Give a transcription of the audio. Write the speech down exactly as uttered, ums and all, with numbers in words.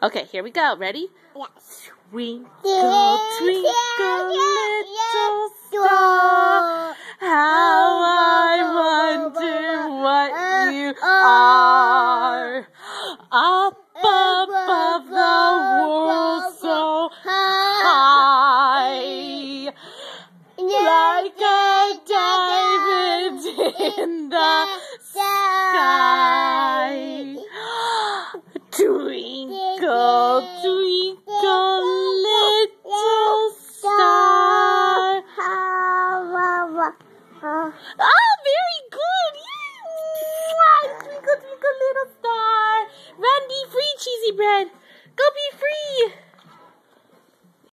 Okay, here we go. Ready? Yes. Twinkle, twinkle, little star, how I wonder what you are. Up above the world so high, like a diamond in the sky. Twinkle, twinkle, little star. Oh, very good. Yay. Twinkle, twinkle, little star. Run, be free, cheesy bread.